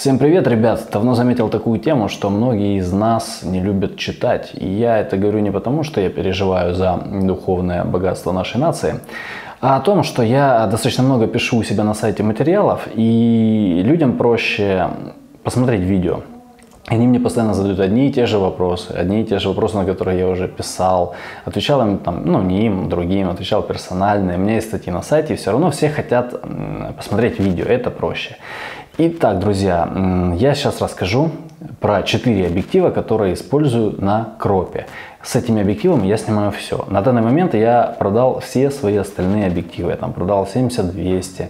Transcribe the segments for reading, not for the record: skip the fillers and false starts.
Всем привет, ребят! Давно заметил такую тему, что многие из нас не любят читать. И я это говорю не потому, что я переживаю за духовное богатство нашей нации, а о том, что я достаточно много пишу у себя на сайте материалов, и людям проще посмотреть видео. Они мне постоянно задают одни и те же вопросы, на которые я уже писал, отвечал им не им, другим, отвечал персонально. У меня есть статьи на сайте, и все равно все хотят посмотреть видео, это проще. Итак, друзья, я сейчас расскажу про 4 объектива, которые использую на кропе. С этими объективами я снимаю все. На данный момент я продал все свои остальные объективы. Я продал 70-200,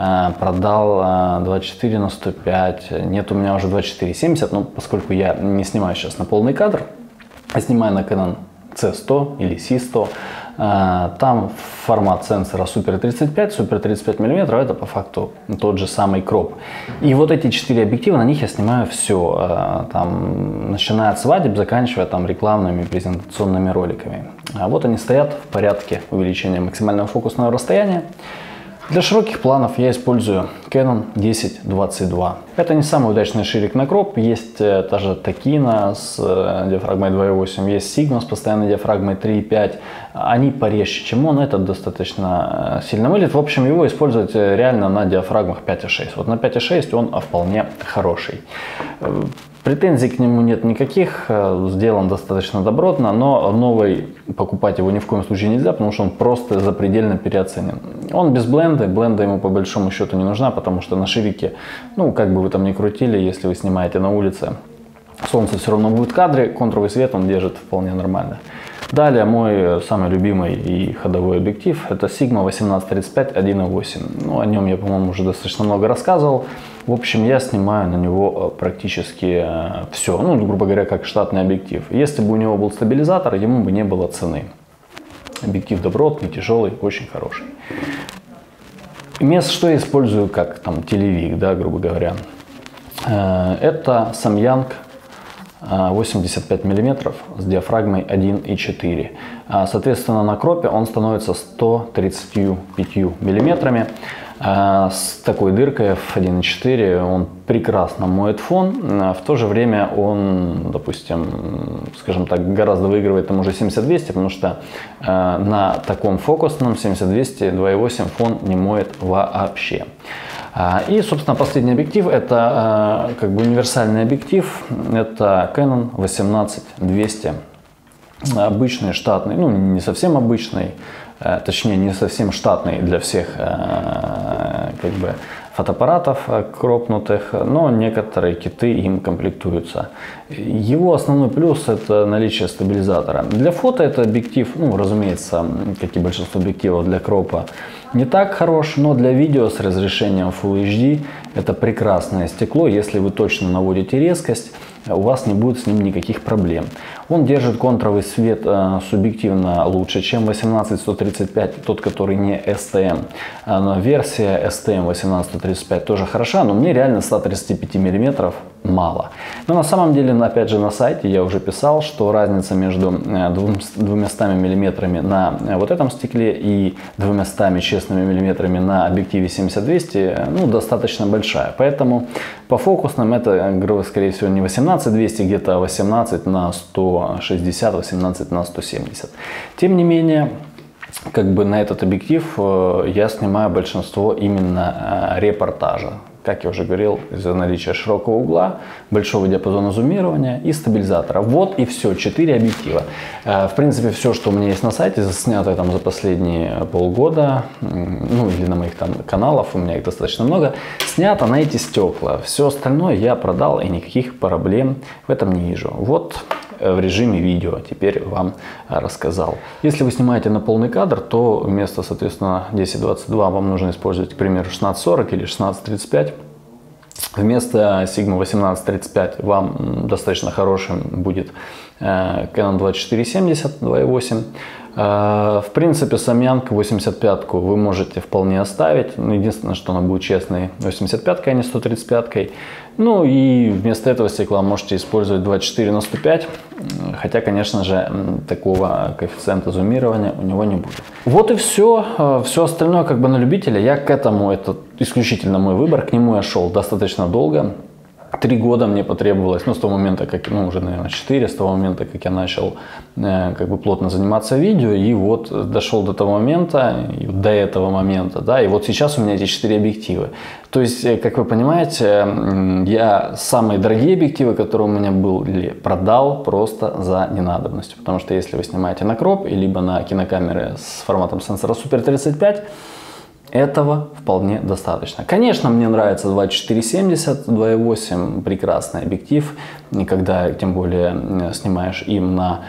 продал 24 на 105. Нет, у меня уже 24-70, но поскольку я не снимаю сейчас на полный кадр, а снимаю на Canon C100 или C100, там формат сенсора Super 35, Super 35 мм, это по факту тот же самый кроп. И вот эти 4 объектива, на них я снимаю все, начиная от свадеб, заканчивая рекламными презентационными роликами. А вот они стоят в порядке увеличения максимального фокусного расстояния. Для широких планов я использую Canon 10-22. Это не самый удачный ширик на кроп. Есть та же Takina с диафрагмой 2.8, есть Sigma с постоянной диафрагмой 3.5. Они порезче, чем он. Этот достаточно сильно мылит. В общем, его использовать реально на диафрагмах 5.6. Вот на 5.6 он вполне хороший. Претензий к нему нет никаких, сделан достаточно добротно, но новый покупать его ни в коем случае нельзя, потому что он просто запредельно переоценен. Он без бленда, бленда ему по большому счету не нужна, потому что на ширике, как бы вы там ни крутили, если вы снимаете на улице, солнце все равно будет в кадре, контуровый свет он держит вполне нормально. Далее мой самый любимый и ходовой объектив — это Sigma 18-35 1.8. О нем я, по-моему, уже достаточно много рассказывал. В общем, я снимаю на него практически все, грубо говоря, как штатный объектив. Если бы у него был стабилизатор, ему бы не было цены. Объектив добротный, тяжелый, очень хороший. Что я использую как телевик, грубо говоря. Это Samyang 85 мм с диафрагмой 1.4. Соответственно, на кропе он становится 135 мм. С такой дыркой в 1.4 он прекрасно моет фон. В то же время он, допустим, скажем так, гораздо выигрывает тому же 70-200, потому что на таком фокусном 70-200 2.8 фон не моет вообще. И, собственно, последний объектив — это универсальный объектив. Это Canon 18-200. Обычный, штатный, не совсем обычный, точнее, не совсем штатный для всех фотоаппаратов кропнутых, но некоторые киты им комплектуются. Его основной плюс — это наличие стабилизатора. Для фото это объектив, разумеется, как и большинство объективов для кропа, не так хорош, но для видео с разрешением Full HD это прекрасное стекло. Если вы точно наводите резкость, у вас не будет с ним никаких проблем. Он держит контровый свет субъективно лучше, чем 18-135, тот, который не STM. Версия STM 18-135 тоже хороша, но мне реально 135 мм мало. Но на самом деле, опять же, на сайте я уже писал, что разница между 200 мм на вот этом стекле и 200 честными миллиметрами на объективе 70-200 достаточно большая. Поэтому по фокусным это, скорее всего, не 18-200, где-то 18 на 160, 18 на 170. Тем не менее, на этот объектив я снимаю большинство именно репортажа. Как я уже говорил, из-за наличия широкого угла, большого диапазона зумирования и стабилизатора. Вот и все, 4 объектива. В принципе, все, что у меня есть на сайте, снято за последние полгода, или на моих каналах, у меня их достаточно много, снято на эти стекла. Все остальное я продал, и никаких проблем в этом не вижу. Вот в режиме видео теперь вам рассказал. Если вы снимаете на полный кадр, то вместо, соответственно, 10-22 вам нужно использовать, к примеру, 16-40 или 16-35. Вместо Sigma 18-35 вам достаточно хорошим будет Canon 24-70 2.8. В принципе, Samyang 85-ку вы можете вполне оставить. Единственное, что она будет честной 85-кой, а не 135-кой. И вместо этого стекла можете использовать 24 на 105. Хотя, конечно же, такого коэффициента зумирования у него не будет. Вот и все. Все остальное на любителя. Я к этому, это исключительно мой выбор. К нему я шел достаточно долго. 3 года мне потребовалось, ну, с того момента, как, ну, уже, наверное, 4, с того момента, как я начал как бы плотно заниматься видео, и вот дошел до того момента, до этого момента, да, и вот сейчас у меня эти 4 объектива. То есть, как вы понимаете, я самые дорогие объективы, которые у меня были, продал просто за ненадобностью, потому что если вы снимаете на кроп, либо на кинокамеры с форматом сенсора Super 35, этого вполне достаточно. Конечно, мне нравится 24-70, 2.8, прекрасный объектив. И когда, тем более, снимаешь им на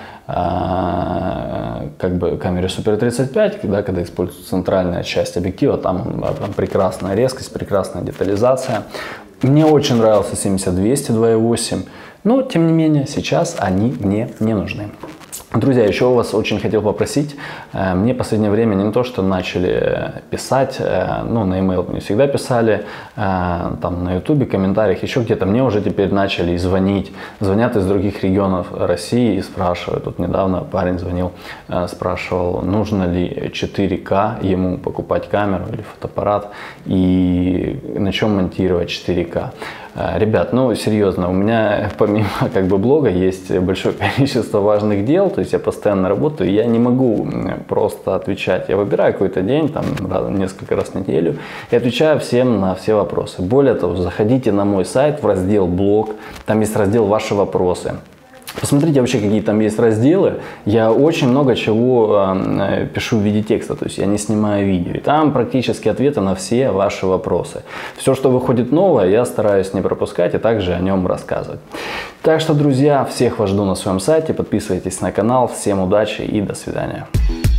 как бы камере Super 35, когда используется центральная часть объектива, там прекрасная резкость, прекрасная детализация. Мне очень нравился 70-200 2.8, но, тем не менее, сейчас они мне не нужны. Друзья, еще у вас очень хотел попросить, мне в последнее время не то, что начали писать, ну, на e-mail мне всегда писали, там на YouTube, комментариях, еще где-то, мне уже теперь начали звонить, звонят из других регионов России и спрашивают, тут недавно парень звонил, спрашивал, нужно ли 4К ему покупать камеру или фотоаппарат и на чем монтировать 4К. Ребят, ну серьезно, у меня помимо как бы блога есть большое количество важных дел, то есть я постоянно работаю, я не могу просто отвечать. Я выбираю какой-то день, там несколько раз в неделю и отвечаю всем на все вопросы. Более того, заходите на мой сайт в раздел блог, там есть раздел ваши вопросы. Посмотрите вообще, какие там есть разделы. Я очень много чего пишу в виде текста, то есть я не снимаю видео. И там практически ответы на все ваши вопросы. Все, что выходит новое, я стараюсь не пропускать и также о нем рассказывать. Так что, друзья, всех вас жду на своем сайте. Подписывайтесь на канал. Всем удачи и до свидания.